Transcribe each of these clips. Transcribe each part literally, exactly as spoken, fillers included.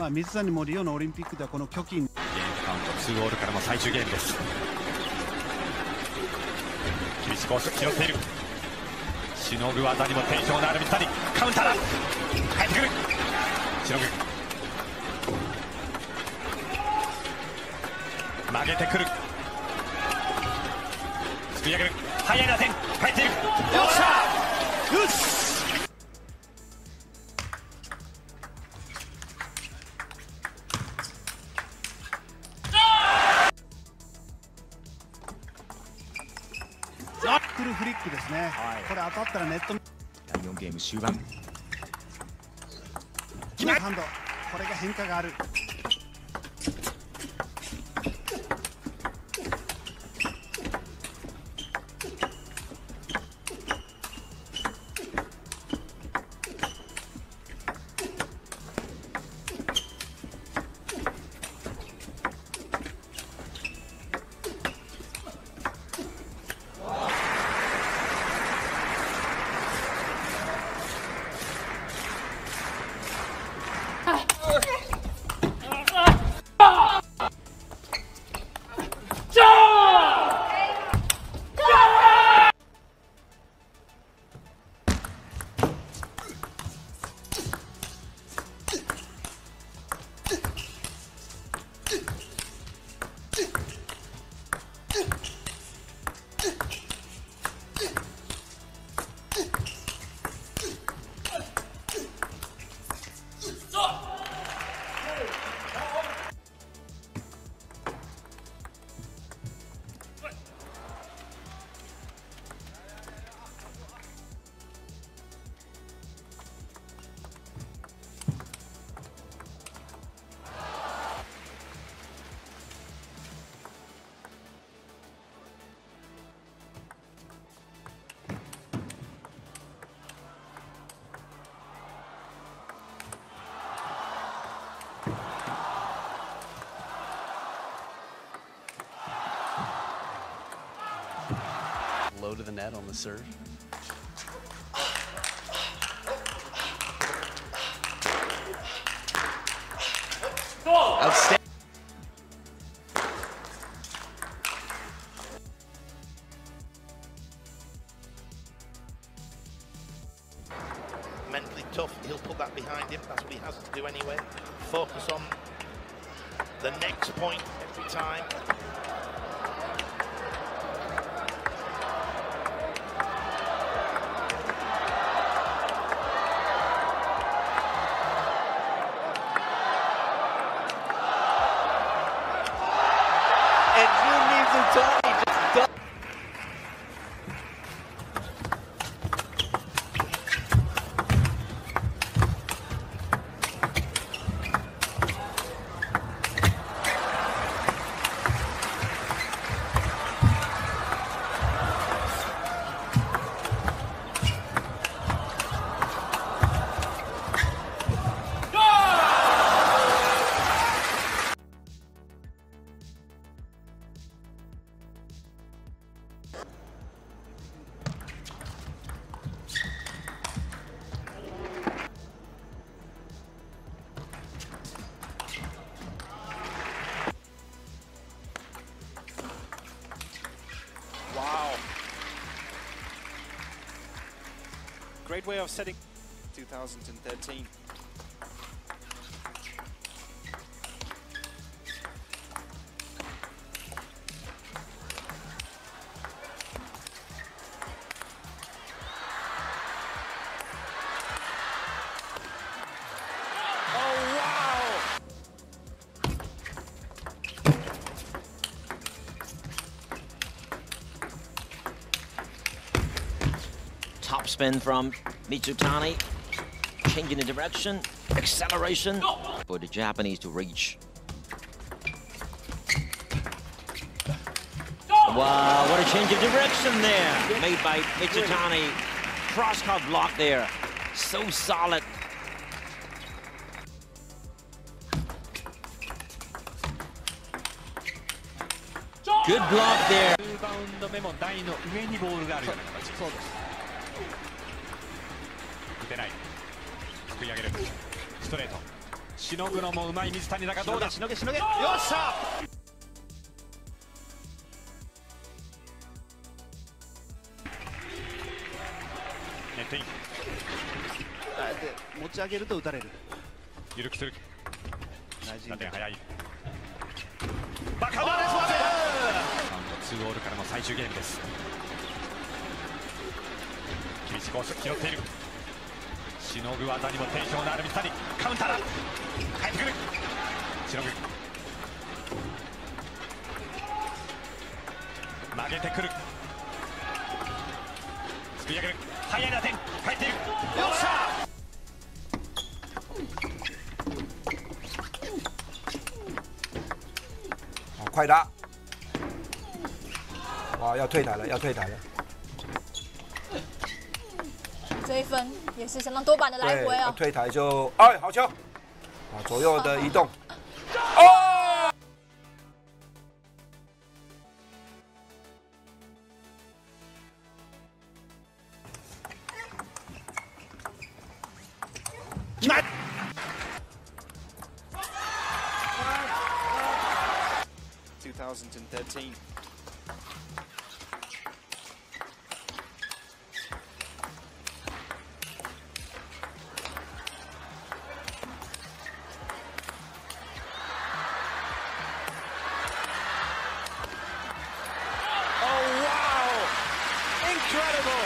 まあ水谷もリオのオリンピックではこの巨金。ゲームカウントツーオールからの最終ゲームです。厳しく拾っている。しのぐ技にも定評のある水谷。カウンターだ。返ってくる。しのぐ。曲げてくる。すくい上げる。速い打点。返っている。よっしゃ。よし。ナックルフリックですね、はい、これ当たったらネット。だいよんゲーム終盤。ハンド、これが変化がある。Low to the net on the serve. Outstanding. Mentally tough, he'll put that behind him. That's what he has to do anyway. Focus on the next point every time. And Jun Mizutani just does. Wow. Great way of setting two thousand thirteen. Top spin from Mizutani, changing the direction, acceleration for the Japanese to reach. Wow, what a change of direction there, made by Mizutani. Cross-cut block there, so solid. Good block there. バウンド目も台の上にボールがあるような形。そうです。打てない。すくい上げる。ストレート。ししのぐのもうまい水谷だがどうだ。 しのげしのげ。よっしゃ。 ネットイン。 持ち上げると打たれる。 緩くする。打点早い。 バカバレスワゼ。 カウントツーオールからの最終ゲームです。厳しいコース拾っている。しのぐ技にも定評のある水谷。カウンターだ。帰ってくる。しのぐ。曲げてくる。すくい上げる。速い打点。帰っている。よっしゃ。 快打！哇，要退台了，要退台了。 这一分也是相当多板的来回哦。 退台就哎，好球！啊，左右的移动。哦！ 来。 twenty thirteen. Oh wow! Incredible!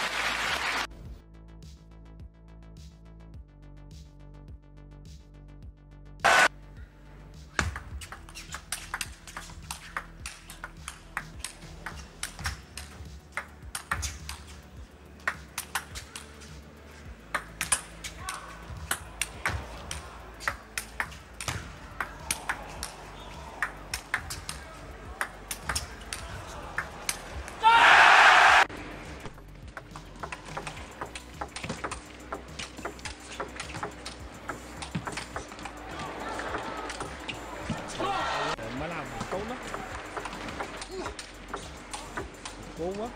جوه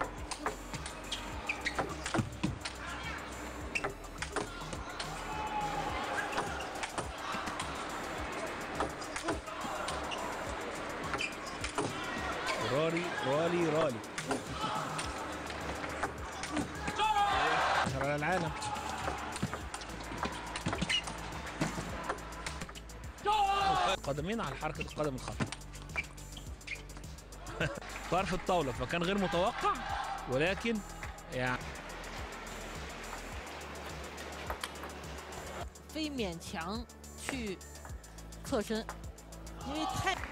رالي رالي رالي على العالم قدمين على حركة القدم الخطأ طرف الطاولة فكان غير متوقع ولكن يعني 非勉强去侧身，因为太。